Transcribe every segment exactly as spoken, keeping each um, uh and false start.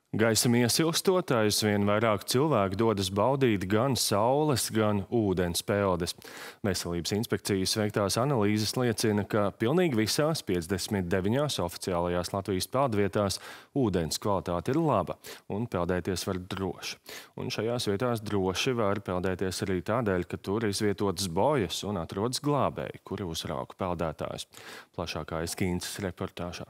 Gaisa iesilstot, aizvien vairāk cilvēku dodas baudīt gan saules, gan ūdens peldes. Veselības inspekcijas veiktās analīzes liecina, ka pilnīgi visās piecdesmit deviņās oficiālajās Latvijas peldvietās ūdens kvalitāte ir laba un peldēties var droši. Un šajās vietās droši var peldēties arī tādēļ, ka tur izvietotas bojas un atrodas glābēji, kuri uzrauga peldētājus. Plašākā Eskīnces reportāžā.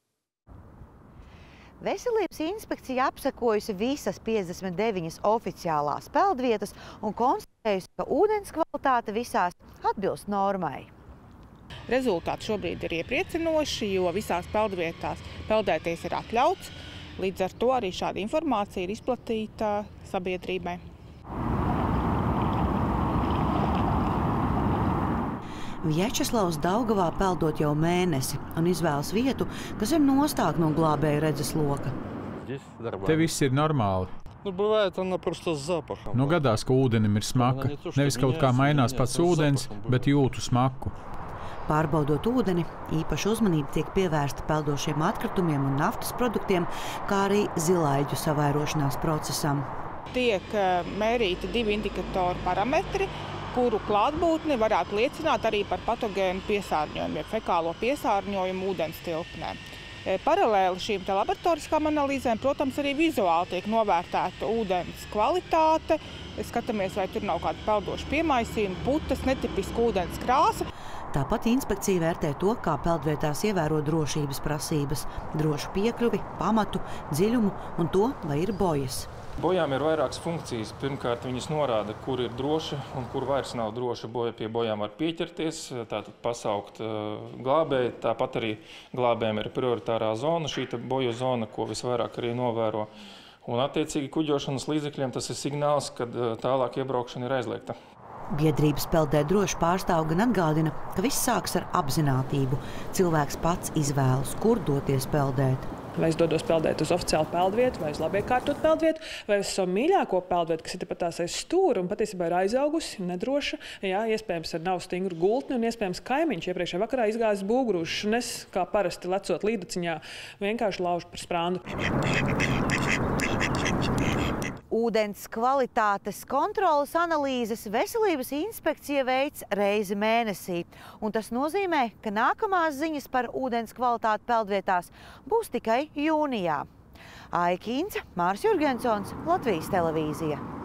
Veselības inspekcija apsekojusi visas piecdesmit deviņas oficiālās peldvietas un konstatējusi, ka ūdens kvalitāte visās atbilst normai. Rezultāti šobrīd ir iepriecinoši, jo visās peldvietās peldēties ir atļauts. Līdz ar to arī šāda informācija ir izplatīta sabiedrībai. Vječeslavs Daugavā peldot jau mēnesi un izvēlas vietu, kas ir nostāk no glābēju redzesloka. Te viss ir normāli. Nu, gadās, ka ūdenim ir smaka. Nevis kaut kā mainās pats ūdens, bet jūtu smaku. Pārbaudot ūdeni, īpaša uzmanība tiek pievērsta peldošiem atkritumiem un naftas produktiem, kā arī zilaiģu savairošanās procesam. Tiek mērīti divi indikatoru parametri, kuru klātbūtni varētu liecināt arī par patogēnu piesārņojumu, ja fekālo piesārņojumu ūdens tilpnē. Paralēli šīm laboratoriskām analīzēm, protams, arī vizuāli tiek novērtēta ūdens kvalitāte. Skatāmies, vai tur nav kāda peldoša piemaisījuma, putas, netipiska ūdens krāsa. Tāpat inspekcija vērtē to, kā peldvietās ievēro drošības prasības, drošu piekļuvi, pamatu, dziļumu un to, vai ir bojas. Bojām ir vairākas funkcijas. Pirmkārt, viņas norāda, kur ir droši un kur vairs nav droši. Boja pie bojām var pieķerties, tātad pasaukt glābēji. Tāpat arī glābējiem ir prioritārā zona, šī boju zona, ko visvairāk arī novēro. Un attiecīgi kuģošanas līdzekļiem tas ir signāls, kad tālāk iebraukšana ir aizliegta. Biedrības Peldē droši pārstāv gan atgādina, ka viss sāks ar apzinātību. Cilvēks pats izvēlas, kur doties peldēt. Vai es dodos peldēt uz oficiālu peldvietu, vai uz labi iekārtotu peldvietu, vai uz savu mīļāko peldvietu, kas ir tepat tās aiz stūra un patiesībā ir aizaugusi, nedroša. Jā, iespējams, ar nav stingru gultni un iespējams kaimiņš iepriekšējā vakarā izgājis būgrūšus. Un es, kā parasti lecot līdaciņā, vienkārši laužu par sprāndu. Ūdens kvalitātes kontroles analīzes veselības inspekcija veic reizi mēnesī. Un tas nozīmē, ka nākamās ziņas par ūdens kvalitāti peldvietās būs tikai jūnijā. Aija Kīnce, Māris Jurgensons, Latvijas televīzija.